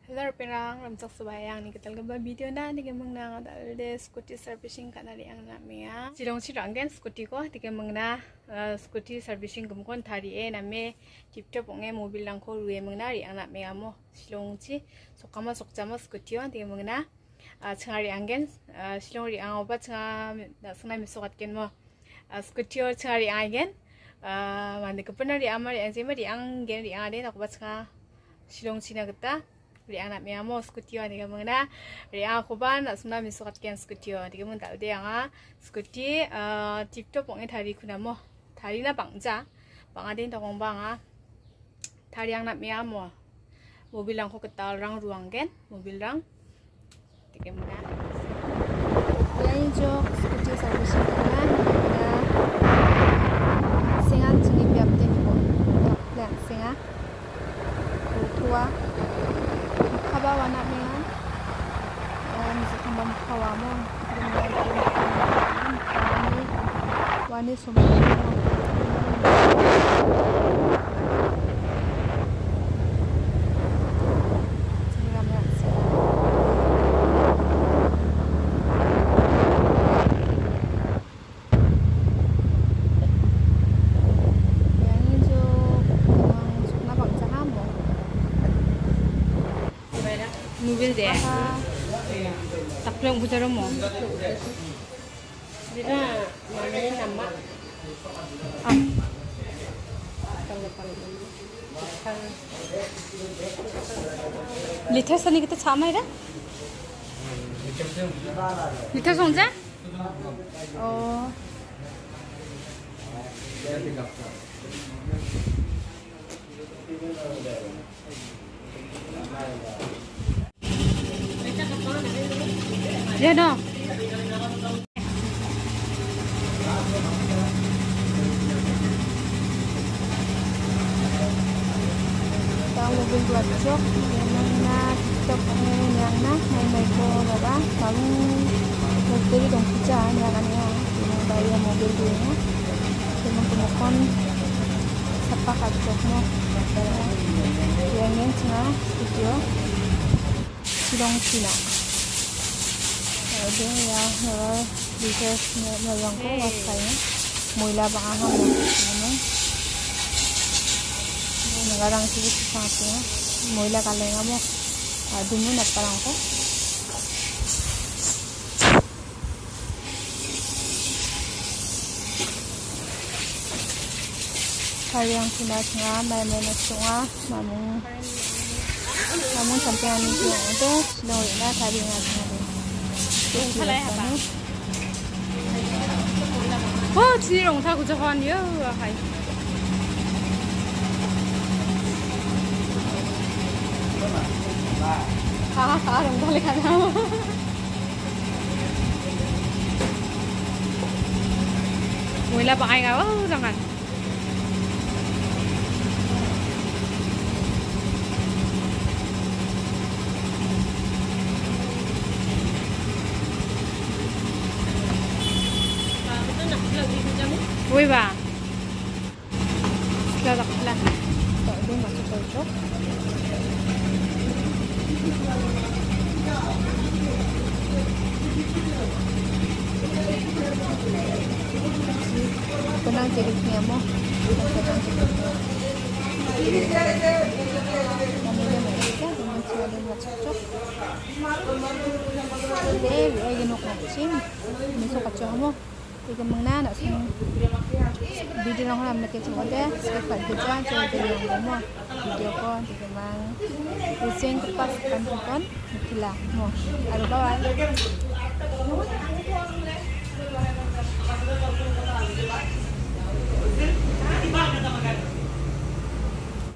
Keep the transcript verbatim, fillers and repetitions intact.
Hello pirang ramjak subayang ni ketal gaba video na ni kemang na dalde scooty servicing kana ri ang na mea silong si rangen scooty ko ti kemang na scooty servicing gumkon thari e na me tiptop onge mobil lang ko ruwe mang na ri ang na mea mo silong chi sokama sokjama scooty on ti kemang na changari angen silong ri ang oba changa na sna mi sokat ken mo scooty or changari angen mande kapana ri amari anje mari ang gen ri ade na ko ba changa silong china gata ri anak mea mo scooty ni kamu na ri aku ban asuna misukat ken scooty ni kamu tak de anga scooty tiktok onge thari kuna mo thari na bangja banga den tong banga thari ang nak mea mo mobil lang ko ketal rang ruang gen mobil rang ti kamu na yang jok scooty servicing kana na singan chini biap den ko plan singa tua kabar warna merah dan sekambam kawamu wani wani semua mobil deh tak pulang putar mo dina mana nama ah liter sani kita sama ya liter sonja oh ya no tahu mobil buat jok yang na tiktok yang na main main ko berapa baru mobil dong hujan yang aneh yang bayar mobil dulunya cuma pemukon sepak jok mo yang yang cina studio silong cina dia ya bisnis melang ko wasanya mula bang aham mo nagarang sibuk sapnya mula kalenga mo dumu na parang ko kayang sinasnga may may nasunga mamung mamung sampai ani ko ito slow na tadi nga oh, si rong tha kuja khan yo hai ha ha rong tha le khana moila pakai ga oh jangan Woi ba, sudah tak lah, tak ada macam cocok. Penang jadi kiamo, penang jadi. Namanya mereka dengan sudah macam cocok. Jadi, lagi nak macam, misal kacau mo. Ikan mana nak sih video orang làm cái chỗ đấy sẽ phải kiểm tra cho cái đường đúng không video con thì cái mang usen tepat kan kan thì là một ada bawah